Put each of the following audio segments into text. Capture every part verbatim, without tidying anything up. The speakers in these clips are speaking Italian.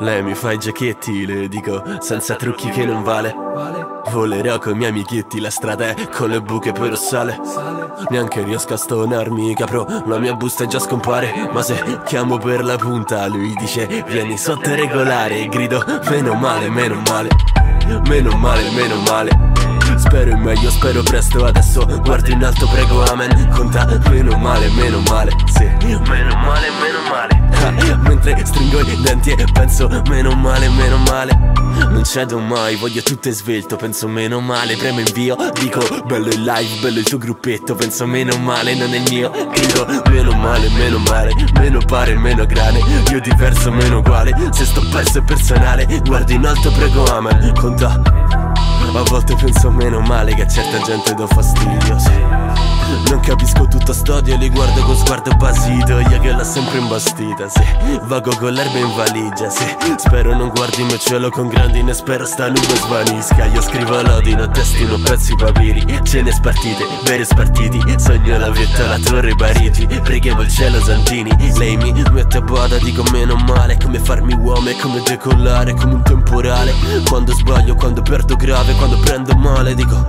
Lei mi fa i giachetti, le dico senza trucchi che non vale. Volerò con i miei amichetti, la strada è con le buche poi rossale. Neanche riesco a stonarmi, capro, la mia busta già scompare. Ma se chiamo per la punta, lui dice vieni sotto a regolare. E grido meno male, meno male, meno male, meno male. Spero in meglio, spero presto, adesso guardo in alto, prego amen. Conta meno male, meno male, sì, meno male, meno male. ah, Mentre stringo i denti e penso meno male, meno male. Non cedo mai, voglio tutto e svelto, penso meno male. Premo invio, dico bello il live, bello il tuo gruppetto. Penso meno male, non è il mio. Grido meno male, meno male. Meno pare, meno grane. Io diverso, meno uguale. Se sto perso è personale. Guardo in alto, prego amen. Conta. A volte penso meno male che a certa gente do fastidio, sì. Non capisco tutto stodio, li guardo con sguardo basito. Io che l'ho sempre imbastita, sì. Vago con l'erba in valigia, sì. Spero non guardi il mio cielo con grandine, spero sta nube svanisca. Io scrivo lodi, non testino pezzi papiri. Cene spartite, veri spartiti. Sogno la vetta, la torre Parigi. Preghiamo il cielo Santini. Lei mi mette a bada, dico meno male. Come farmi uomo e come decollare, come un temporale. Quando sbaglio, quando perdo grave, quando prendo male, dico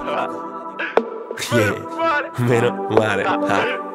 yeah, meno male. ah.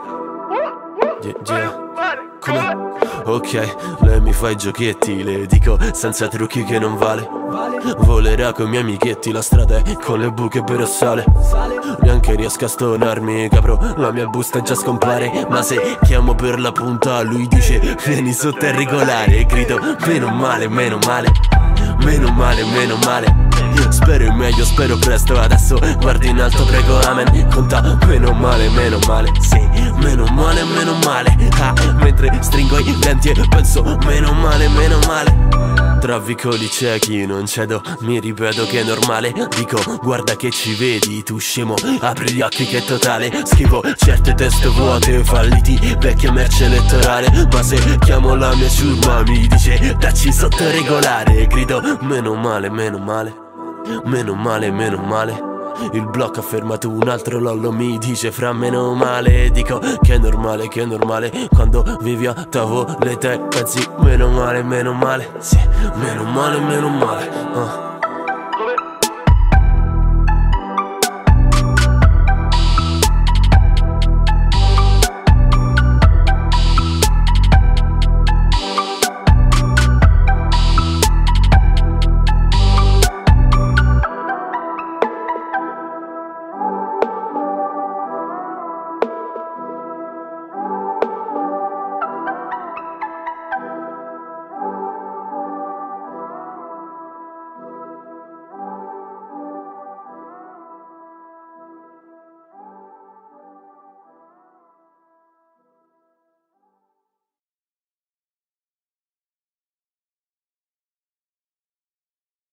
yeah, yeah. Come? Ok, lei mi fa i giochetti, le dico senza trucchi che non vale. Volerà con i miei amichetti, la strada è con le buche per rossale. Neanche riesco a stonarmi, capro, la mia busta già scompare. Ma se chiamo per la punta, lui dice vieni sotto a regolare. E grido meno male, meno male, meno male, meno male. Spero in meglio, spero presto, adesso guardo in alto, prego amen. Conta meno male, meno male, sì, meno male, meno male. ah, Mentre stringo i denti e penso meno male, meno male. Tra vicoli ciechi non cedo, mi ripeto che è normale. Dico guarda che ci vedi, tu scemo, apri gli occhi che è totale. Scrivo certe teste vuote, falliti, vecchia merce elettorale. Ma se chiamo la mia ciurma mi dice dacci sotto a regolare. E grido meno male, meno male, meno male, meno male. Il blocco ha fermato un altro lollo, mi dice fra meno male. Dico che è normale, che è normale. Quando vivi a tavolette pensi meno male, meno male, sì, meno male, meno male. uh.